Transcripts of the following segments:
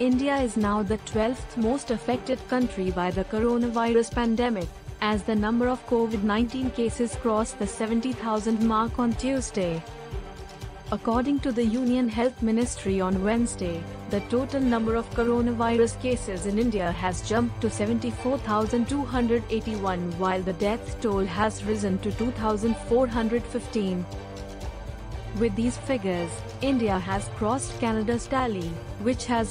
India is now the 12th most affected country by the coronavirus pandemic, as the number of COVID-19 cases crossed the 70,000 mark on Tuesday. According to the Union Health Ministry on Wednesday, the total number of coronavirus cases in India has jumped to 74,281 while the death toll has risen to 2,415. With these figures, India has crossed Canada's tally, which has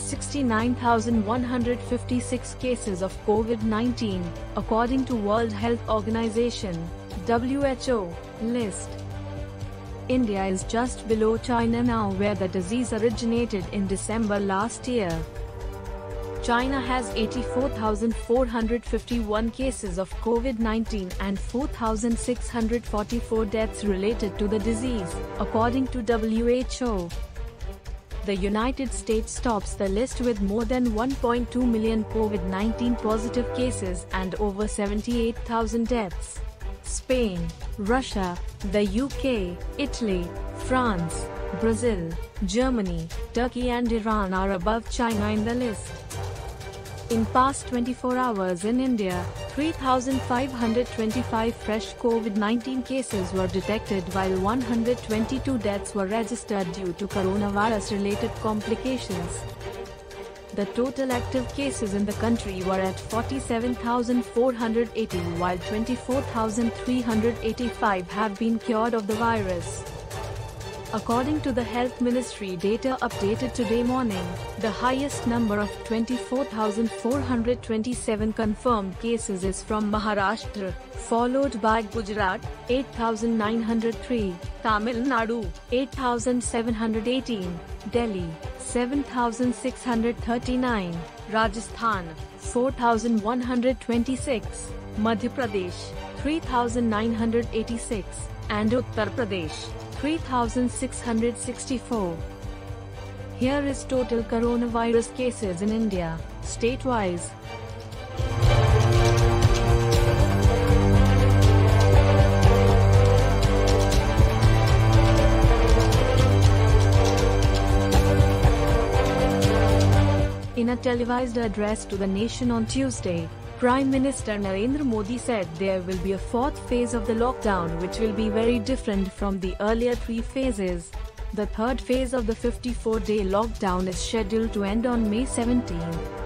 69,156 cases of COVID-19, according to World Health Organization (WHO) list. India is just below China now, where the disease originated in December last year. China has 84,451 cases of COVID-19 and 4,644 deaths related to the disease, according to WHO. The United States tops the list with more than 1.2 million COVID-19 positive cases and over 78,000 deaths. Spain, Russia, the UK, Italy, France, Brazil, Germany, Turkey and Iran are above China in the list. In past 24 hours in India, 3,525 fresh COVID-19 cases were detected while 122 deaths were registered due to coronavirus-related complications. The total active cases in the country were at 47,480 while 24,385 have been cured of the virus. According to the Health Ministry data updated today morning, the highest number of 24,427 confirmed cases is from Maharashtra, followed by Gujarat, 8,903, Tamil Nadu, 8,718, Delhi, 7,639, Rajasthan, 4,126, Madhya Pradesh, 3,986, and Uttar Pradesh, 3,664. Here is total coronavirus cases in India, state-wise. In a televised address to the nation on Tuesday, Prime Minister Narendra Modi said there will be a fourth phase of the lockdown which will be very different from the earlier three phases. The third phase of the 54-day lockdown is scheduled to end on May 17.